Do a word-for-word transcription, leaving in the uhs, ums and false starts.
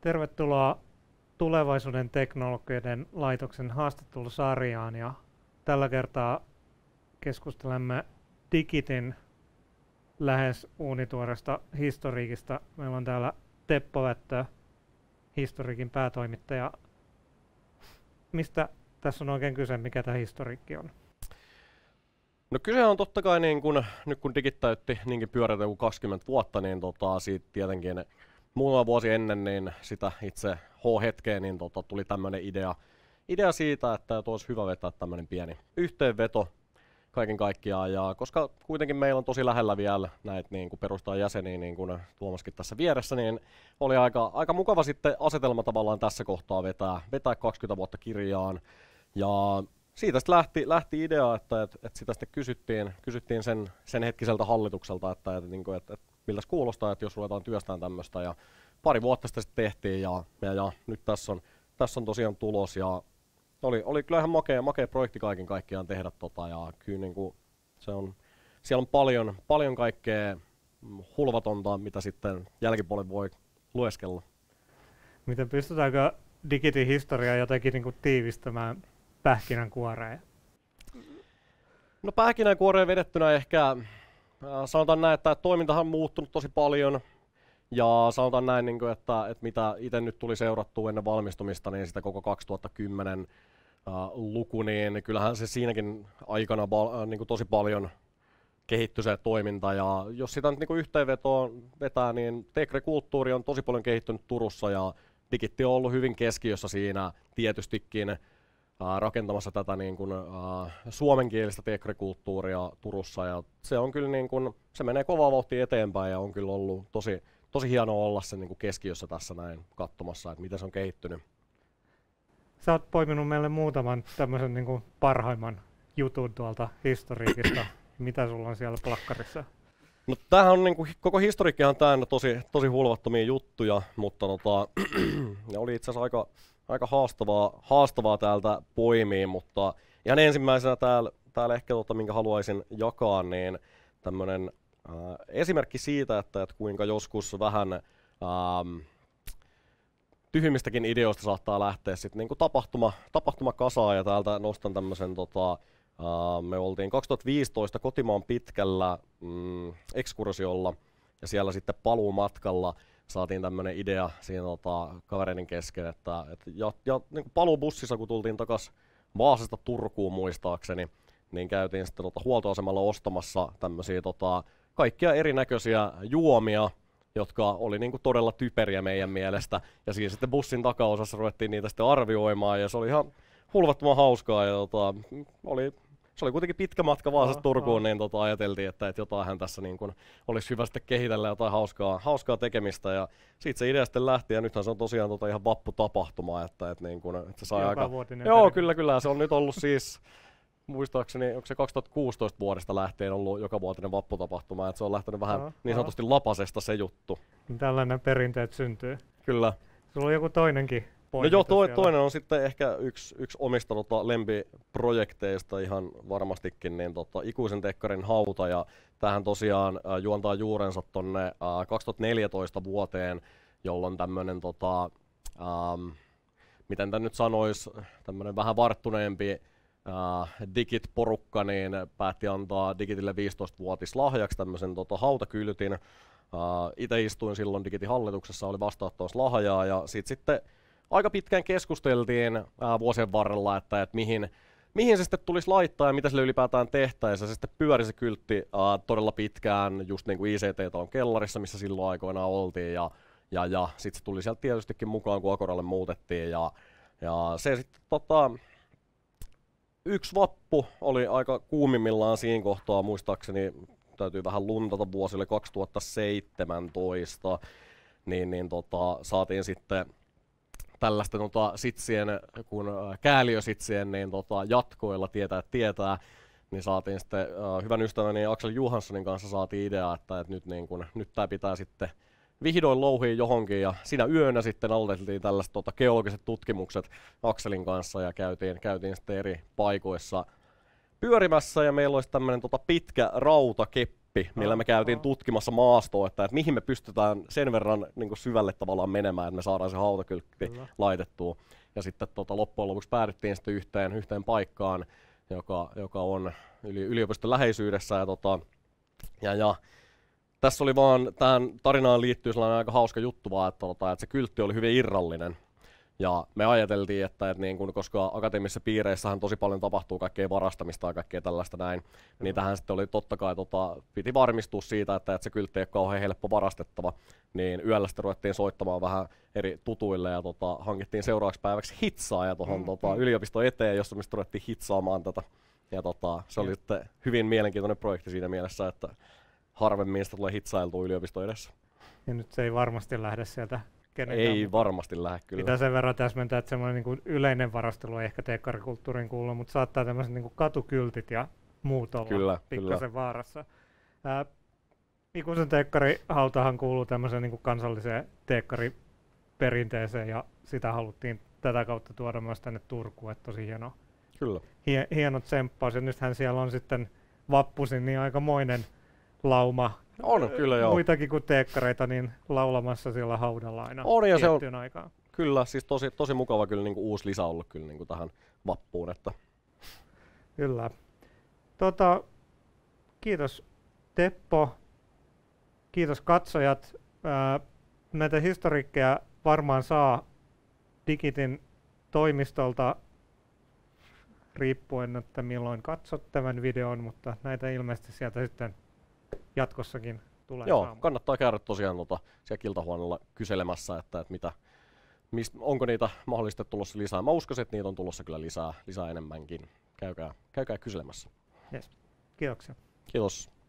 Tervetuloa Tulevaisuuden teknologioiden laitoksen haastattelusarjaan ja tällä kertaa keskustelemme Digitin lähes uunituoresta historiikista. Meillä on täällä Teppo Vättö, historiikin päätoimittaja. Mistä tässä on oikein kyse, mikä tämä historiikki on? No kyse on totta kai, niin kun, nyt kun Digit täytti niinkin pyörätä kuin kaksikymmentä vuotta, niin tota, siitä tietenkin muutama vuosi ennen niin sitä itse H-hetkeä, niin tota, tuli tämmöinen idea, idea siitä, että olisi hyvä vetää tämmöinen pieni yhteenveto kaiken kaikkiaan. Ja koska kuitenkin meillä on tosi lähellä vielä näitä niin kuin perustaa jäseniä, niin kuin Tuomaskin tässä vieressä, niin oli aika, aika mukava sitten asetelma tavallaan tässä kohtaa vetää, vetää kaksikymmentä vuotta kirjaan. Ja siitä sitten lähti, lähti idea, että, että, että sitä sitten kysyttiin, kysyttiin sen, sen hetkiseltä hallitukselta, että, että, että, että, että miltä se kuulostaa, että jos ruvetaan työstämään tämmöistä. Ja pari vuotta sitä sitten tehtiin ja, ja, ja nyt tässä on, tässä on tosiaan tulos. Ja oli, oli kyllä ihan makea, makea projekti kaiken kaikkiaan tehdä tota. Ja kyllä niin kuin se on, siellä on paljon, paljon kaikkea hulvatonta, mitä sitten jälkipuolella voi lueskella. Miten pystytäänkö Digitin historiaa jotenkin niin kuin tiivistämään pähkinänkuoreen? No pähkinänkuoreen vedettynä ehkä äh, sanotaan näin, että toimintahan on muuttunut tosi paljon. Ja sanotaan näin, niin kuin, että, että mitä itse nyt tuli seurattua ennen valmistumista, niin sitä koko kaksituhattakymmenen äh, luku, niin kyllähän se siinäkin aikana äh, niin kuin tosi paljon kehittyi se toiminta. Ja jos sitä nyt niin kuin yhteenvetoon vetää, niin tekrikulttuuri on tosi paljon kehittynyt Turussa ja Digitti on ollut hyvin keskiössä siinä tietystikin rakentamassa tätä niin kuin, äh, suomenkielistä tekrikulttuuria Turussa, ja se on kyllä niin kuin, se menee kovaa vauhtia eteenpäin ja on kyllä ollut tosi, tosi hienoa olla sen niin kuin keskiössä tässä näin katsomassa, että miten se on kehittynyt. Sä oot poiminut meille muutaman tämmöisen niin kuin parhaimman jutun tuolta historiikista. Mitä sulla on siellä plakkarissa? No tämähän on niin kuin, koko historiikkihan on täynnä tosi, tosi hulvattomia juttuja, mutta tota, ne oli itse asiassa aika Aika haastavaa, haastavaa täältä poimia, mutta ihan ensimmäisenä täällä, täällä ehkä, tota, minkä haluaisin jakaa, niin tämmöinen äh, esimerkki siitä, että, että kuinka joskus vähän ähm, tyhmistäkin ideoista saattaa lähteä sitten niinku tapahtuma, tapahtuma kasaan, ja täältä nostan tämmöisen, tota, äh, me oltiin kaksituhattaviisitoista kotimaan pitkällä mm, ekskursiolla, ja siellä sitten paluumatkalla saatiin tämmönen idea siinä tota, kavereiden kesken, että et, ja, ja niin paluubussissa, kun tultiin takas Vaasasta Turkuun muistaakseni, niin käytiin sitten tota, huoltoasemalla ostamassa tämmöisiä tota, kaikkia erinäköisiä juomia, jotka oli niinku todella typeriä meidän mielestä. Ja siinä sitten bussin takaosassa ruvettiin niitä sitten arvioimaan, ja se oli ihan hulvattoman hauskaa. Ja, tota, oli, se oli kuitenkin pitkä matka Vaasasta oh, Turkuun, oh. niin tota, ajateltiin, että, että jotain tässä niin kun olisi hyvä sitten kehitellä jotain hauskaa, hauskaa tekemistä. Ja siitä se idea sitten lähti, ja nythän se on tosiaan tota ihan vapputapahtuma, että, että, niin kun, että se sai aika... Joo, kyllä, kyllä. Se on nyt ollut siis, muistaakseni, onko se kaksituhattakuusitoista vuodesta lähtien ollut jokavuotinen vapputapahtuma, että se on lähtenyt vähän oh, niin sanotusti oh. lapasesta se juttu. Tällainen perinteet syntyy. Kyllä. Sulla on joku toinenkin. No joo, to, toinen on sitten ehkä yksi, yksi omista tota, lempiprojekteista ihan varmastikin, niin tota, Ikuisen tekkarin hauta, ja tämähän tosiaan äh, juontaa juurensa tonne äh, kaksituhattaneljätoista vuoteen, jolloin tämmönen, tota, ähm, miten tämän nyt sanois, tämmönen vähän varttuneempi äh, Digit-porukka, niin päätti antaa Digitille viisitoistavuotislahjaksi tämmösen tota, hautakyltin. Äh, Itse istuin silloin Digitin hallituksessa, oli vastaanottamassa lahjaa, ja sit sitten aika pitkään keskusteltiin ää, vuosien varrella, että, että mihin, mihin se sitten tulisi laittaa ja mitä sille ylipäätään tehtäisiin. Se sitten pyöri se kyltti ää, todella pitkään, just niin kuin I C T-talon kellarissa, missä silloin aikoinaan oltiin. Ja, ja, ja sitten se tuli sieltä tietystikin mukaan, kun Akoralle muutettiin. Ja, ja se sitten tota, yksi vappu oli aika kuumimmillaan siinä kohtaa, muistaakseni täytyy vähän luntata vuosille kaksituhattaseitsemäntoista, niin, niin tota, saatiin sitten tällaista tota, sitsien, kun äh, kääliösitsien niin, tota, jatkoilla tietää tietää, niin saatiin sitten äh, hyvän ystäväni Aksel Johanssonin kanssa saatiin idea, että, että nyt, niin kun, nyt tää pitää sitten vihdoin louhia johonkin, ja siinä yönä sitten aloitettiin tällaiset tota, geologiset tutkimukset Akselin kanssa ja käytiin, käytiin sitten eri paikoissa pyörimässä, ja meillä olisi tämmöinen tota, pitkä rautakeppi, appi, millä me käytiin tutkimassa maastoa, että, että mihin me pystytään sen verran niin kuin syvälle tavallaan menemään, että me saadaan se hautakyltti Kyllä. laitettua. Ja sitten tota, loppujen lopuksi päädyttiin sitten yhteen, yhteen paikkaan, joka, joka on yli, yliopiston läheisyydessä. Ja, tota, ja, ja tässä oli vaan, tähän tarinaan liittyy sellainen aika hauska juttu vaan, että, tota, että se kyltti oli hyvin irrallinen. Ja me ajateltiin, että, että niin kun, koska akateemisissa piireissähän tosi paljon tapahtuu kaikkea varastamista ja kaikkea tällaista näin, Kyllä. niin tähän sitten oli totta kai, tota, piti varmistua siitä, että, että se kyltti ei ole kauhean helppo varastettava, niin yöllä sitten ruvettiin soittamaan vähän eri tutuille ja tota, hankittiin seuraavaksi päiväksi hitsaa ja tuohon mm, tota, mm. yliopiston eteen, jossa me ruvettiin hitsaamaan tätä. Ja tota, se oli ja. sitten hyvin mielenkiintoinen projekti siinä mielessä, että harvemmin sitä tulee hitsailtua yliopiston edessä. Ja nyt se ei varmasti lähde sieltä. Kenenkään ei mukaan. Varmasti lähde kyllä. Pitää sen verran täsmentää, että semmoinen niin kuin yleinen varastelu ei ehkä teekkarikulttuuriin kuulu, mutta saattaa tämmöiset niin kuin katukyltit ja muut olla kyllä, pikkasen kyllä. vaarassa. Ää, Ikuisen teekkarihautahan kuuluu tämmöiseen niin kuin kansalliseen teekkariperinteeseen ja sitä haluttiin tätä kautta tuoda myös tänne Turkuun, että tosi hieno, kyllä. Hie, hieno tsemppaus. Ja nythän siellä on sitten vappusin niin aikamoinen lauma. On, kyllä joo. Muitakin kuin teekkareita niin laulamassa siellä haudalla aina on, ja tiettyyn se on, aikaan. Kyllä, siis tosi, tosi mukava kyllä niin kuin uusi lisä ollut kyllä niin kuin tähän vappuun. Että. Kyllä. Tota, kiitos Teppo, kiitos katsojat. Ää, näitä historiikkeja varmaan saa Digitin toimistolta riippuen, että milloin katsot tämän videon, mutta näitä ilmeisesti sieltä sitten jatkossakin tulee Joo, saamaan. Kannattaa käydä tosiaan tota, siellä kiltahuoneella kyselemässä, että, että mitä, mist, onko niitä mahdollisesti tulossa lisää. Mä uskoisin, että niitä on tulossa kyllä lisää, lisää enemmänkin. Käykää, käykää kyselemässä. Yes. Kiitoksia. Kiitos.